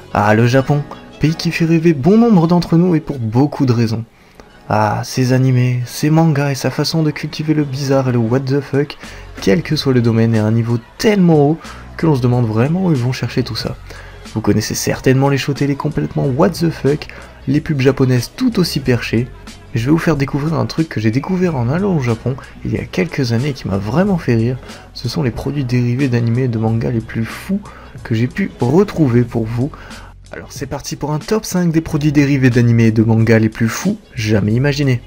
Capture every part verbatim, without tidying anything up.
Ah, le Japon, pays qui fait rêver bon nombre d'entre nous et pour beaucoup de raisons. Ah, ses animés, ses mangas et sa façon de cultiver le bizarre et le what the fuck, quel que soit le domaine, est à un niveau tellement haut que l'on se demande vraiment où ils vont chercher tout ça. Vous connaissez certainement les shows télé complètement what the fuck, les pubs japonaises tout aussi perchées, mais je vais vous faire découvrir un truc que j'ai découvert en allant au Japon il y a quelques années et qui m'a vraiment fait rire. Ce sont les produits dérivés d'animés et de mangas les plus fous que j'ai pu retrouver pour vous. Alors c'est parti pour un top cinq des produits dérivés d'animés et de mangas les plus fous jamais imaginés.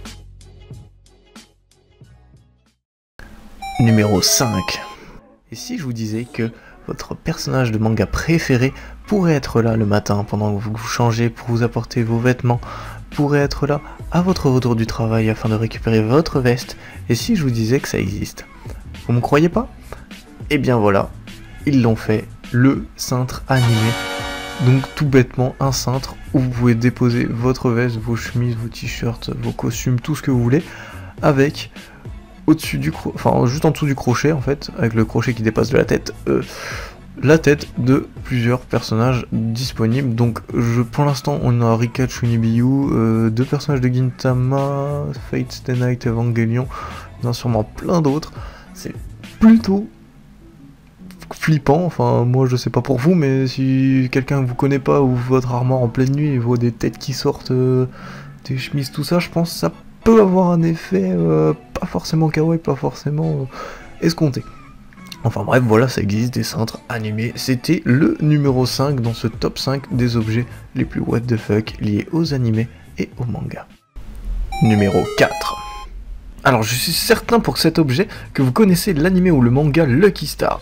Numéro cinq. Et si je vous disais que votre personnage de manga préféré pourrait être là le matin pendant que vous vous changez pour vous apporter vos vêtements, pourrait être là à votre retour du travail afin de récupérer votre veste, et si je vous disais que ça existe? Vous me croyez pas? Eh bien voilà, ils l'ont fait, le cintre animé. Donc tout bêtement un cintre où vous pouvez déposer votre veste, vos chemises, vos t-shirts, vos costumes, tout ce que vous voulez, avec au-dessus du cro enfin juste en dessous du crochet en fait, avec le crochet qui dépasse de la tête, euh, la tête de plusieurs personnages disponibles. Donc je, pour l'instant on a Rikachu Nibiyu, euh, deux personnages de Gintama, Fate Stay Night, Evangelion, il y en a sûrement plein d'autres. C'est plutôt flippant, enfin moi je sais pas pour vous, mais si quelqu'un que vous connaît pas ou votre armoire en pleine nuit et voit des têtes qui sortent, euh, des chemises, tout ça, je pense que ça peut avoir un effet euh, pas forcément kawaii, pas forcément euh, escompté. Enfin bref, voilà, ça existe des cintres animés. C'était le numéro cinq dans ce top cinq des objets les plus what the fuck liés aux animés et aux mangas. Numéro quatre. Alors je suis certain pour cet objet que vous connaissez l'animé ou le manga Lucky Star.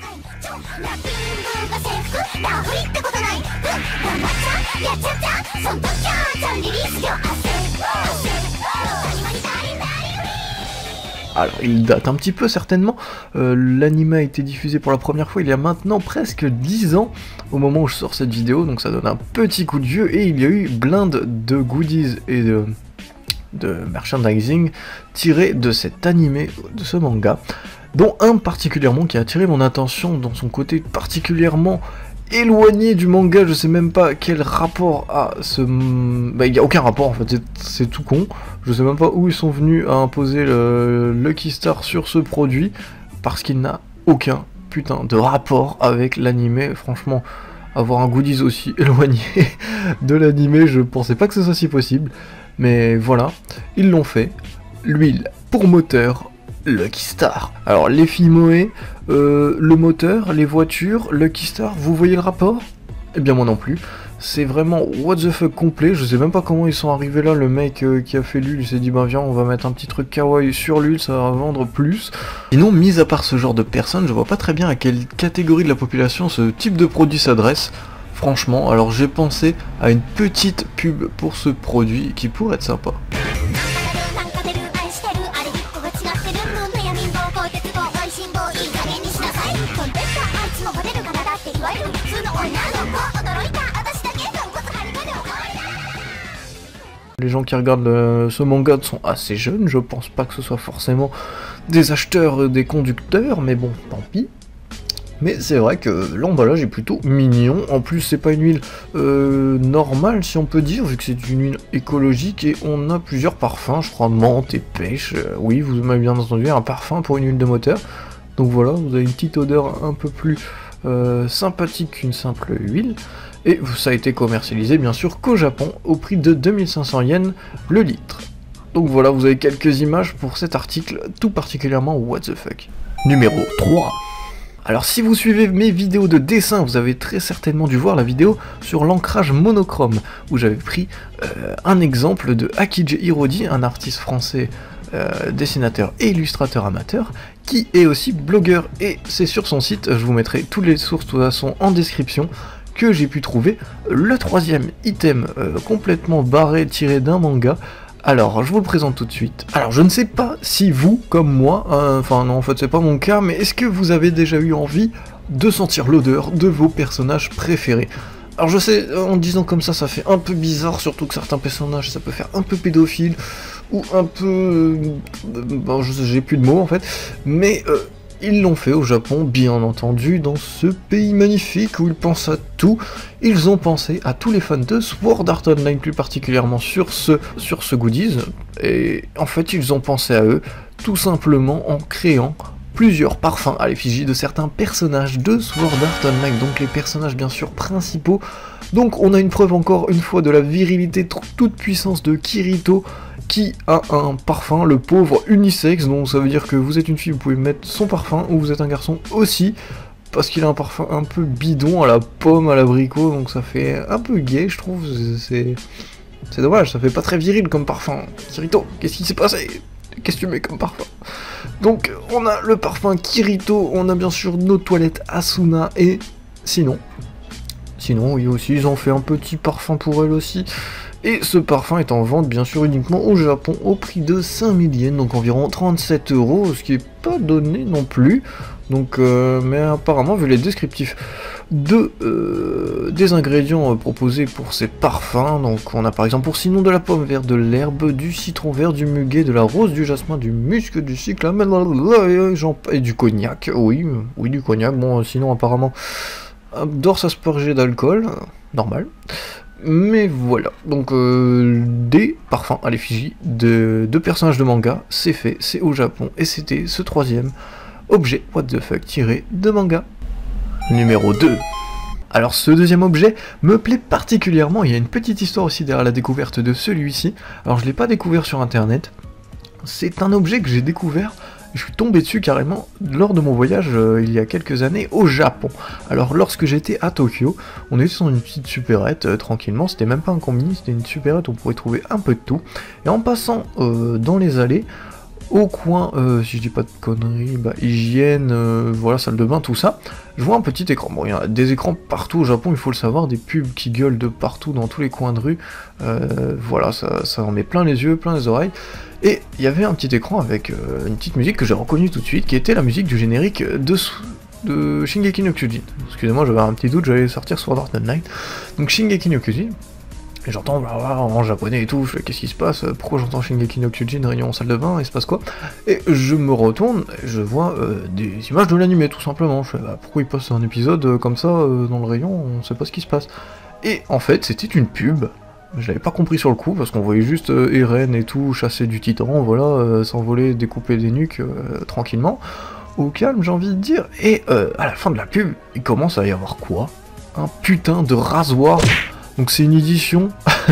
Alors il date un petit peu certainement, euh, l'anime a été diffusé pour la première fois il y a maintenant presque dix ans au moment où je sors cette vidéo, donc ça donne un petit coup de vieux, et il y a eu blinde de goodies et de, de merchandising tirés de cet animé, de ce manga, dont un particulièrement qui a attiré mon attention dans son côté particulièrement éloigné du manga. Je sais même pas quel rapport à ce... Bah il n'y a aucun rapport en fait, c'est tout con. Je sais même pas où ils sont venus à imposer le Lucky Star sur ce produit, parce qu'il n'a aucun putain de rapport avec l'animé. Franchement, avoir un goodies aussi éloigné de l'animé, je pensais pas que ce soit si possible. Mais voilà, ils l'ont fait. L'huile pour moteur, Lucky Star. Alors les filles moé, euh, le moteur, les voitures, Lucky Star, vous voyez le rapport? Eh bien moi non plus. C'est vraiment what the fuck complet, je sais même pas comment ils sont arrivés là. Le mec euh, qui a fait l'huile, il s'est dit bah viens on va mettre un petit truc kawaii sur l'huile, ça va vendre plus. Sinon, mis à part ce genre de personnes, je vois pas très bien à quelle catégorie de la population ce type de produit s'adresse. Franchement, alors j'ai pensé à une petite pub pour ce produit qui pourrait être sympa. Les gens qui regardent le, ce manga sont assez jeunes, je pense pas que ce soit forcément des acheteurs, des conducteurs, mais bon, tant pis. Mais c'est vrai que l'emballage est plutôt mignon, en plus c'est pas une huile euh, normale si on peut dire, vu que c'est une huile écologique, et on a plusieurs parfums, je crois menthe et pêche, euh, oui vous m'avez bien entendu, un parfum pour une huile de moteur. Donc voilà, vous avez une petite odeur un peu plus euh, sympathique qu'une simple huile. Et ça a été commercialisé bien sûr qu'au Japon au prix de deux mille cinq cents yens le litre. Donc voilà, vous avez quelques images pour cet article tout particulièrement what the fuck. Numéro trois. Alors si vous suivez mes vidéos de dessin, vous avez très certainement dû voir la vidéo sur l'ancrage monochrome, où j'avais pris euh, un exemple de Akige Hirodi, un artiste français euh, dessinateur et illustrateur amateur, qui est aussi blogueur, et c'est sur son site, je vous mettrai toutes les sources de toute façon en description, que j'ai pu trouver le troisième item euh, complètement barré tiré d'un manga. Alors je vous le présente tout de suite. Alors je ne sais pas si vous, comme moi, euh, enfin non en fait c'est pas mon cas, mais est-ce que vous avez déjà eu envie de sentir l'odeur de vos personnages préférés? Alors je sais, en disant comme ça, ça fait un peu bizarre, surtout que certains personnages ça peut faire un peu pédophile, ou un peu... Euh, bon, je sais, j'ai plus de mots en fait, mais... Euh, ils l'ont fait au Japon, bien entendu, dans ce pays magnifique où ils pensent à tout. Ils ont pensé à tous les fans de Sword Art Online, plus particulièrement sur ce, sur ce goodies, et en fait ils ont pensé à eux, tout simplement en créant plusieurs parfums à l'effigie de certains personnages de Sword Art Online, donc les personnages bien sûr principaux. Donc on a une preuve encore une fois de la virilité toute puissance de Kirito, qui a un parfum, le pauvre unisexe, donc ça veut dire que vous êtes une fille, vous pouvez mettre son parfum, ou vous êtes un garçon aussi, parce qu'il a un parfum un peu bidon, à la pomme, à l'abricot, donc ça fait un peu gay, je trouve, c'est... C'est dommage, ça fait pas très viril comme parfum. Kirito, qu'est-ce qui s'est passé? Qu'est-ce que tu mets comme parfum? Donc, on a le parfum Kirito, on a bien sûr nos toilettes Asuna, et sinon... Sinon, oui aussi, ils ont fait un petit parfum pour elle aussi. Et ce parfum est en vente, bien sûr, uniquement au Japon, au prix de cinq mille yens, donc environ trente-sept euros, ce qui est pas donné non plus. Donc, euh, mais apparemment, vu les descriptifs de, euh, des ingrédients euh, proposés pour ces parfums, donc on a par exemple pour sinon de la pomme verte, de l'herbe, du citron vert, du muguet, de la rose, du jasmin, du musc, du cyclamen, et du cognac, oui, oui, du cognac, bon, sinon apparemment, d'or s'asperger d'alcool, normal. Mais voilà, donc euh, des parfums à l'effigie de, de personnages de manga, c'est fait, c'est au Japon, et c'était ce troisième objet what the fuck tiré de manga. Numéro deux. Alors ce deuxième objet me plaît particulièrement, il y a une petite histoire aussi derrière la découverte de celui-ci. Alors je l'ai pas découvert sur internet, c'est un objet que j'ai découvert, je suis tombé dessus carrément lors de mon voyage euh, il y a quelques années au Japon. Alors lorsque j'étais à Tokyo, on était sur une petite supérette euh, tranquillement, c'était même pas un combini, c'était une supérette où on pourrait trouver un peu de tout. Et en passant euh, dans les allées, au coin, euh, si je dis pas de conneries, bah, hygiène, euh, voilà, salle de bain, tout ça, je vois un petit écran. Bon, il y a des écrans partout au Japon, il faut le savoir, des pubs qui gueulent de partout, dans tous les coins de rue, euh, voilà, ça, ça en met plein les yeux, plein les oreilles. Et il y avait un petit écran avec euh, une petite musique que j'ai reconnue tout de suite, qui était la musique du générique de, de Shingeki no Kyojin. Excusez-moi, j'avais un petit doute, j'allais sortir Sword Art Online. Donc Shingeki no Kyojin. Et j'entends en japonais et tout, je fais qu'est-ce qui se passe, pourquoi j'entends Shingeki no Kyojin, réunion en salle de bain, il se passe quoi? Et je me retourne, et je vois euh, des images de l'animé tout simplement, je fais bah, pourquoi il passe un épisode euh, comme ça euh, dans le rayon, on sait pas ce qui se passe. Et en fait c'était une pub, je l'avais pas compris sur le coup, parce qu'on voyait juste euh, Eren et tout chasser du titan, voilà, euh, s'envoler, découper des nuques euh, tranquillement, au calme j'ai envie de dire, et euh, à la fin de la pub, il commence à y avoir quoi? Un putain de rasoir. Donc c'est une édition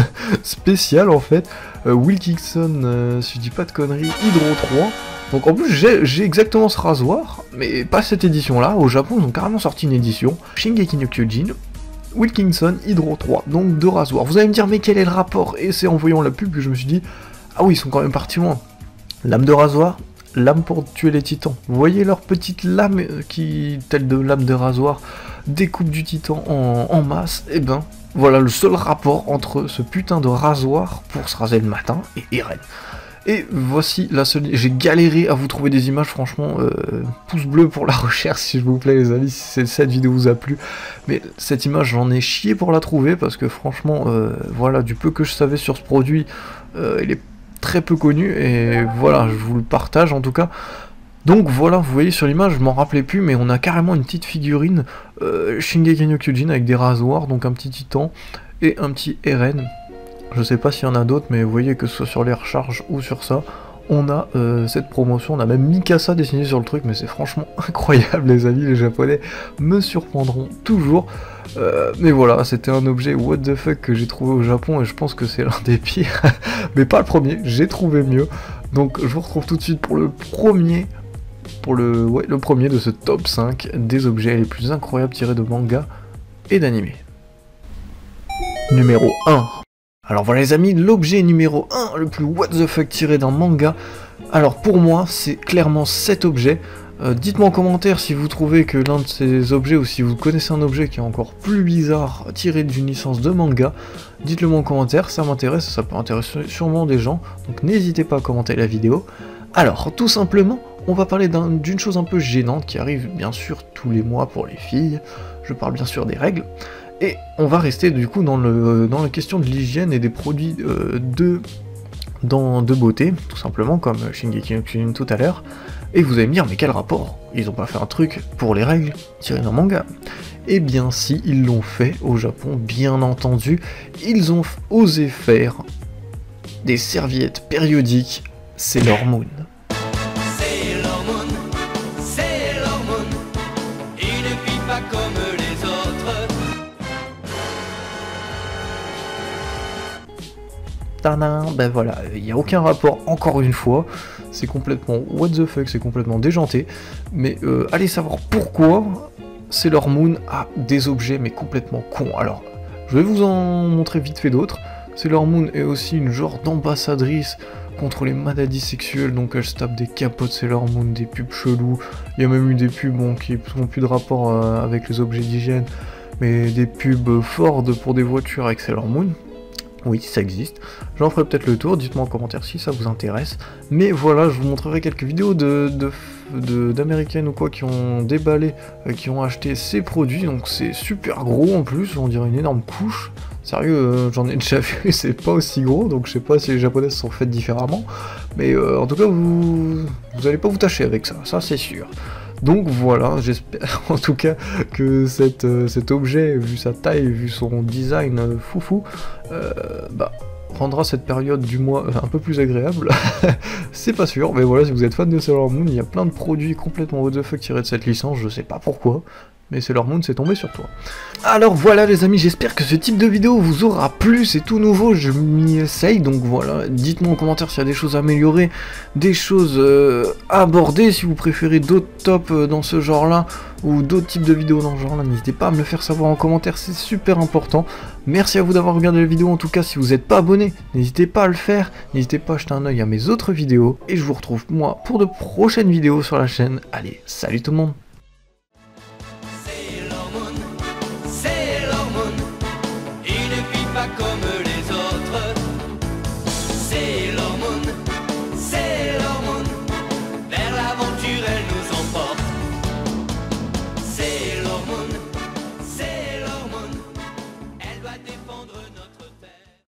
spéciale en fait, euh, Wilkinson, euh, si je dis pas de conneries, Hydro trois. Donc en plus j'ai exactement ce rasoir, mais pas cette édition là, au Japon ils ont carrément sorti une édition, Shingeki no Kyojin, Wilkinson Hydro trois, donc deux rasoirs. Vous allez me dire mais quel est le rapport? Et c'est en voyant la pub que je me suis dit, ah oui ils sont quand même partis loin. Lame de rasoir, lame pour tuer les titans. Vous voyez leur petite lame qui, telle de lame de rasoir, découpe du titan en, en masse, et ben... Voilà le seul rapport entre ce putain de rasoir pour se raser le matin et Eren. Et voici la seule... J'ai galéré à vous trouver des images, franchement, euh, pouce bleu pour la recherche s'il vous plaît les amis, si cette vidéo vous a plu. Mais cette image, j'en ai chié pour la trouver parce que franchement, euh, voilà, du peu que je savais sur ce produit, euh, il est très peu connu et voilà, je vous le partage en tout cas. Donc voilà, vous voyez sur l'image, je m'en rappelais plus, mais on a carrément une petite figurine euh, Shingeki no Kyojin avec des rasoirs, donc un petit titan et un petit Eren. Je sais pas s'il y en a d'autres, mais vous voyez que ce soit sur les recharges ou sur ça, on a euh, cette promotion, on a même Mikasa dessiné sur le truc, mais c'est franchement incroyable les amis, les japonais me surprendront toujours. Euh, mais voilà, c'était un objet what the fuck que j'ai trouvé au Japon et je pense que c'est l'un des pires, mais pas le premier, j'ai trouvé mieux. Donc je vous retrouve tout de suite pour le premier... pour le, ouais, le premier de ce top cinq des objets les plus incroyables tirés de manga et d'anime. Numéro un. Alors voilà les amis, l'objet numéro un le plus what the fuck tiré d'un manga. Alors pour moi, c'est clairement cet objet. Euh, Dites-moi en commentaire si vous trouvez que l'un de ces objets, ou si vous connaissez un objet qui est encore plus bizarre tiré d'une licence de manga. Dites-le moi en commentaire, ça m'intéresse, ça peut intéresser sûrement des gens. Donc n'hésitez pas à commenter la vidéo. Alors, tout simplement, on va parler d'une chose un peu gênante qui arrive bien sûr tous les mois pour les filles, je parle bien sûr des règles, et on va rester du coup dans, le, dans la question de l'hygiène et des produits euh, de, dans, de beauté, tout simplement, comme Shingeki no Kyojin tout à l'heure, et vous allez me dire, mais quel rapport? Ils ont pas fait un truc pour les règles tiré d'un manga? Eh bien si, ils l'ont fait au Japon, bien entendu, ils ont osé faire des serviettes périodiques Sailor Moon. Sailor Moon, Sailor Moon, une fille pas comme les autres. Tadam, ben voilà, il n'y a aucun rapport encore une fois, c'est complètement what the fuck, c'est complètement déjanté, mais euh, allez savoir pourquoi Sailor Moon a des objets mais complètement cons. Alors, je vais vous en montrer vite fait d'autres. Sailor Moon est aussi une genre d'ambassadrice contre les maladies sexuelles, donc elle se tape des capotes Sailor Moon, des pubs chelous, il y a même eu des pubs bon, qui n'ont plus de rapport euh, avec les objets d'hygiène, mais des pubs Ford pour des voitures avec Sailor Moon. Oui, ça existe. J'en ferai peut-être le tour, dites-moi en commentaire si ça vous intéresse. Mais voilà, je vous montrerai quelques vidéos de, de, de, d'américaines ou quoi qui ont déballé, euh, qui ont acheté ces produits. Donc c'est super gros en plus, on dirait une énorme couche. Sérieux, euh, j'en ai déjà vu, c'est pas aussi gros, donc je sais pas si les japonaises sont faites différemment. Mais euh, en tout cas, vous, vous allez pas vous tâcher avec ça, ça c'est sûr. Donc voilà, j'espère en tout cas que cette, euh, cet objet, vu sa taille, vu son design euh, foufou, euh, bah, rendra cette période du mois un peu plus agréable. C'est pas sûr, mais voilà, si vous êtes fan de Sailor Moon, il y a plein de produits complètement what the fuck tirés de cette licence, je sais pas pourquoi. Mais Sailor Moon c'est tombé sur toi. Alors voilà les amis, j'espère que ce type de vidéo vous aura plu, c'est tout nouveau, je m'y essaye, donc voilà, dites-moi en commentaire s'il y a des choses à améliorer, des choses euh, à aborder, si vous préférez d'autres tops euh, dans ce genre-là, ou d'autres types de vidéos dans ce genre-là, n'hésitez pas à me le faire savoir en commentaire, c'est super important. Merci à vous d'avoir regardé la vidéo, en tout cas si vous n'êtes pas abonné, n'hésitez pas à le faire, n'hésitez pas à jeter un oeil à mes autres vidéos, et je vous retrouve moi pour de prochaines vidéos sur la chaîne. Allez, salut tout le monde! Sailor Moon, une fille pas comme